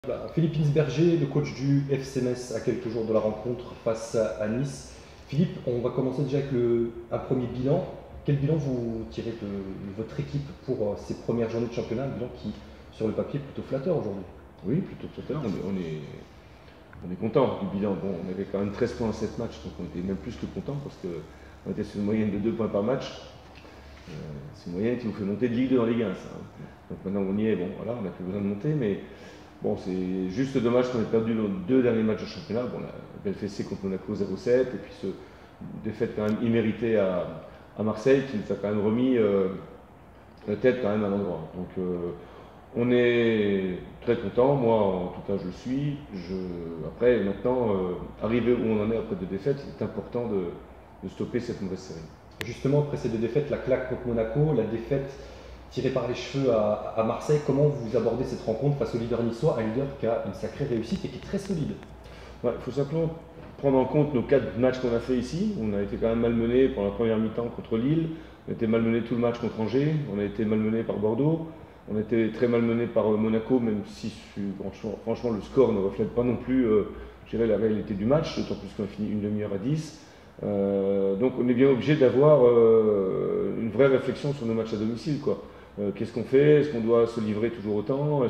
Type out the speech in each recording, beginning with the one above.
Philippe Insberger, le coach du FC Metz, à quelques jours de la rencontre face à Nice. Philippe, on va commencer déjà avec un premier bilan. Quel bilan vous tirez de votre équipe pour ces premières journées de championnat? Un bilan qui, sur le papier, est plutôt flatteur aujourd'hui. Oui, plutôt tout à l'heure. On est content du bilan. Bon, on avait quand même 13 points en 7 matchs, donc on était même plus que content parce qu'on était sur une moyenne de 2 points par match. C'est une moyenne qui nous fait monter de Ligue 2 en Ligue 1, ça. Donc maintenant on y est, bon, voilà, on n'a plus besoin de monter, mais bon, c'est juste dommage qu'on ait perdu nos 2 derniers matchs de championnat. Bon, la belle fessée contre Monaco 0-7, et puis ce défaite quand même imméritée à Marseille qui nous a quand même remis la tête quand même à l'endroit. Donc on est très content, moi en tout cas je le suis. Après maintenant, arrivé où on en est après 2 défaites, il est important de stopper cette mauvaise série. Justement, après ces 2 défaites, la claque contre Monaco, la défaite tirée par les cheveux à Marseille, comment vous abordez cette rencontre face au leader niçois, un leader qui a une sacrée réussite et qui est très solide? Il faut simplement prendre en compte nos 4 matchs qu'on a fait ici. On a été quand même malmené pour la première mi-temps contre Lille, on a été malmené tout le match contre Angers, on a été malmené par Bordeaux, on a été très malmené par Monaco, même si franchement le score ne reflète pas non plus la réalité du match, d'autant plus qu'on a fini une demi-heure à 10. Donc on est bien obligé d'avoir une vraie réflexion sur nos matchs à domicile, quoi. Qu'est-ce qu'on fait? Est-ce qu'on doit se livrer toujours autant?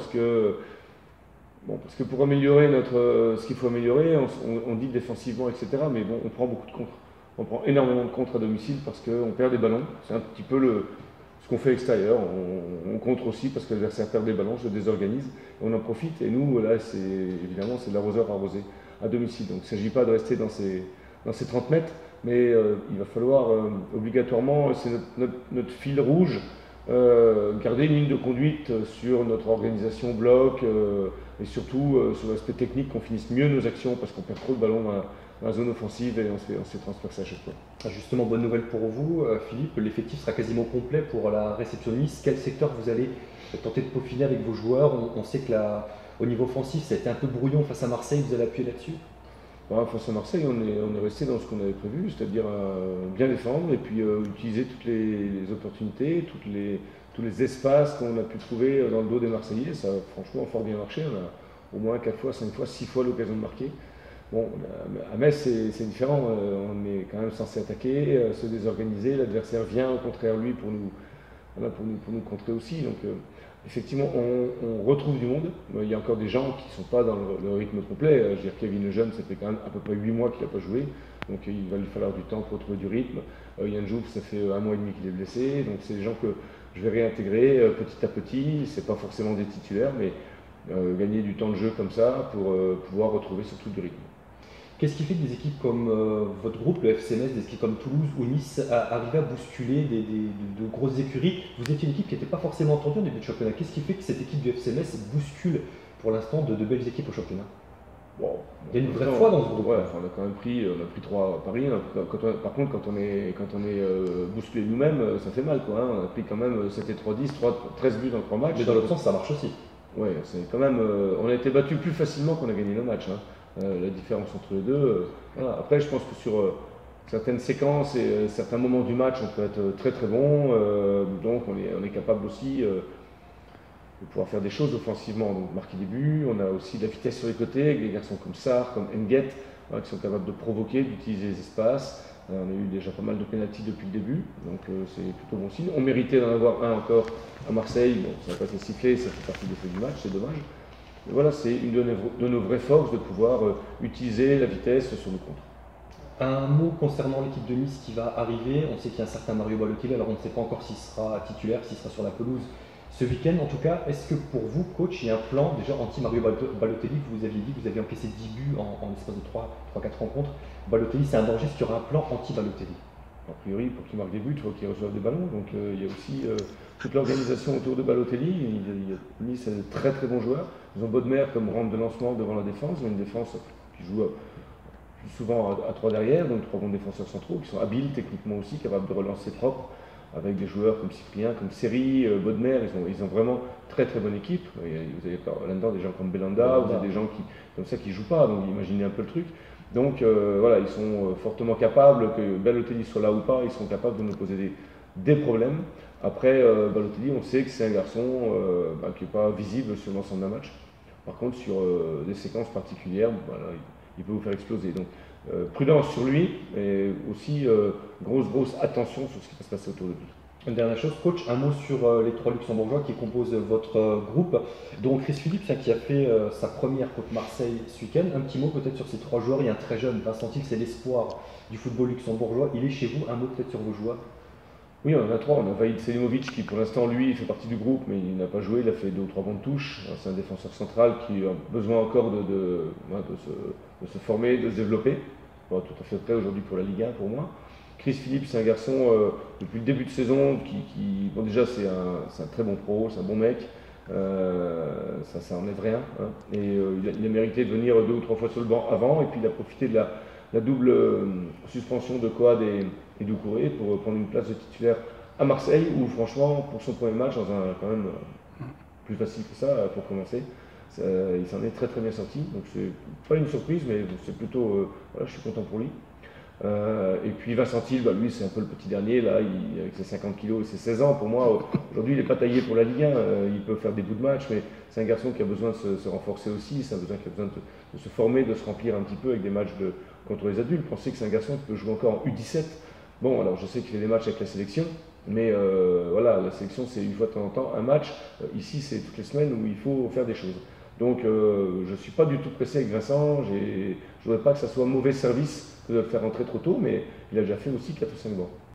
Bon, parce que pour améliorer ce qu'il faut améliorer, on dit défensivement, etc. Mais bon, on prend beaucoup de contres. On prend énormément de contres à domicile parce qu'on perd des ballons. C'est un petit peu ce qu'on fait à l'extérieur. On contre aussi parce que l'adversaire perd des ballons, se désorganise, et on en profite. Et nous, là, évidemment, c'est de l'arroseur arrosé à domicile. Donc il ne s'agit pas de rester dans ces 30 mètres, mais il va falloir obligatoirement, c'est notre fil rouge, garder une ligne de conduite sur notre organisation bloc et surtout sur l'aspect technique, qu'on finisse mieux nos actions parce qu'on perd trop de ballons dans la zone offensive et on se fait transpercer à chaque fois. Justement, bonne nouvelle pour vous, Philippe, l'effectif sera quasiment complet pour la réception de Nice. Quel secteur vous allez tenter de peaufiner avec vos joueurs? On sait que au niveau offensif, ça a été un peu brouillon face à Marseille, vous allez appuyer là-dessus? Face à Marseille, on est resté dans ce qu'on avait prévu, c'est-à-dire bien défendre et puis utiliser toutes les opportunités, tous les espaces qu'on a pu trouver dans le dos des Marseillais. Ça a franchement fort bien marché. On a au moins 4 fois, 5 fois, 6 fois l'occasion de marquer. Bon, à Metz, c'est différent. On est quand même censé attaquer, se désorganiser. L'adversaire vient au contraire lui pour nous contrer aussi. Donc effectivement, on retrouve du monde. Il y a encore des gens qui ne sont pas dans le rythme complet. Je veux dire, Kevin Lejeune, ça fait quand même à peu près 8 mois qu'il n'a pas joué. Donc il va lui falloir du temps pour retrouver du rythme. Yann Jouve, ça fait 1 mois et demi qu'il est blessé. Donc c'est des gens que je vais réintégrer petit à petit. Ce n'est pas forcément des titulaires, mais gagner du temps de jeu comme ça pour pouvoir retrouver surtout du rythme. Qu'est-ce qui fait que des équipes comme votre groupe, le FC Metz, des équipes comme Toulouse ou Nice, arrivaient à bousculer de grosses écuries? Vous étiez une équipe qui n'était pas forcément entendue au début de championnat. Qu'est-ce qui fait que cette équipe du FC Metz bouscule pour l'instant de belles équipes au championnat? Bon, il y a une vraie foi dans ce groupe. Ouais, on a quand même pris 3 à Paris. Par contre, quand on est bousculé nous-mêmes, ça fait mal, quoi. On a pris quand même 7 et 3-10, 13 buts dans 3 matchs. Mais dans l'autre sens, ça marche aussi. Ouais, c'est quand même. On a été battu plus facilement qu'on a gagné nos matchs. La différence entre les deux. Voilà. Après, je pense que sur certaines séquences et certains moments du match, on peut être très très bon. Donc, on est capable aussi de pouvoir faire des choses offensivement, donc marquer des buts. On a aussi de la vitesse sur les côtés, avec des garçons comme Sarr, comme Nguet, qui sont capables de provoquer, d'utiliser les espaces. On a eu déjà pas mal de pénaltys depuis le début, donc c'est plutôt bon signe. On méritait d'en avoir un encore à Marseille. Bon, ça n'a pas été sifflé, ça fait partie des faits du match, c'est dommage. Mais voilà, c'est une de nos vraies forces de pouvoir utiliser la vitesse sur nos contres. Un mot concernant l'équipe de Nice qui va arriver. On sait qu'il y a un certain Mario Balotelli, alors on ne sait pas encore s'il sera titulaire, s'il sera sur la pelouse ce week-end. En tout cas, est-ce que pour vous, coach, il y a un plan déjà anti-Mario Balotelli? Vous aviez dit que vous aviez encaissé 10 buts en l'espace de 3-4 rencontres. Balotelli, c'est un danger. Est-ce qu'il y aura un plan anti-Balotelli? A priori, pour qu'il marque des buts, il faut qu'il reçoive des ballons. Donc il y a aussi toute l'organisation autour de Balotelli. Nice a de très très bons joueurs. Ils ont Bodmer comme rampe de lancement devant la défense. Ils ont une défense qui joue plus souvent à 3 derrière, donc 3 bons défenseurs centraux qui sont habiles techniquement aussi, capables de relancer propre, avec des joueurs comme Cyprien, comme Seri, Bodmer. Ils ont vraiment très très bonne équipe. Vous avez là-dedans des gens comme Belanda, vous avez des gens comme ça qui ne jouent pas, donc imaginez un peu le truc. Donc voilà, ils sont fortement capables, que Balotelli soit là ou pas, ils sont capables de nous poser des problèmes. Après, Balotelli, on sait que c'est un garçon qui n'est pas visible sur l'ensemble d'un match. Par contre, sur des séquences particulières, voilà, il peut vous faire exploser. Donc, prudence sur lui, mais aussi grosse attention sur ce qui va se passer autour de lui. Une dernière chose, coach, un mot sur les trois luxembourgeois qui composent votre groupe, dont Chris Phillips qui a fait sa première contre Marseille ce week-end. Un petit mot peut-être sur ces trois joueurs. Il y a un très jeune, Vincent Thiel, c'est l'espoir du football luxembourgeois. Il est chez vous. Un mot peut-être sur vos joueurs. Oui, on en a trois. On a Vaïd Selimovic qui, pour l'instant, lui, fait partie du groupe, mais il n'a pas joué. Il a fait 2 ou 3 bonnes touches. C'est un défenseur central qui a besoin encore de se former, de se développer. Pas tout à fait prêt aujourd'hui pour la Ligue 1 pour moi. Chris Phillips, c'est un garçon depuis le début de saison bon, déjà c'est un très bon pro, c'est un bon mec. Ça enlève rien. Hein. Et il a mérité de venir 2 ou 3 fois sur le banc avant, et puis il a profité de la double suspension de Coad et Doucouré pour prendre une place de titulaire à Marseille, où franchement, pour son premier match, dans un quand même plus facile que ça pour commencer, il s'en est très bien sorti. Donc c'est pas une surprise, mais c'est plutôt, voilà, je suis content pour lui. Et puis Vincent Thiel, lui c'est un peu le petit dernier, là, avec ses 50 kilos et ses 16 ans, pour moi, aujourd'hui il n'est pas taillé pour la Ligue 1, il peut faire des bouts de match, mais c'est un garçon qui a besoin de se renforcer aussi, qui a besoin de se former, de se remplir un petit peu avec des matchs contre les adultes. Pensez que c'est un garçon qui peut jouer encore en U17. Bon, alors je sais qu'il fait des matchs avec la sélection, mais voilà, la sélection c'est une fois de temps en temps un match. Ici c'est toutes les semaines où il faut faire des choses. Donc je ne suis pas du tout pressé avec Vincent, je ne voudrais pas que ça soit un mauvais service que de le faire rentrer trop tôt, mais il a déjà fait aussi 4 ou 5 bancs.